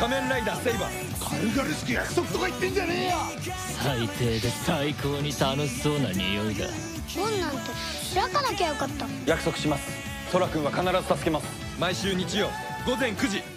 仮面ライダーセイバー。 軽々しく約束とか言ってんじゃねえよ。 最低で最高に楽しそうな匂いだ。 本なんて開かなきゃよかった。 約束します。ソラ君は必ず助けます。毎週日曜午前9時。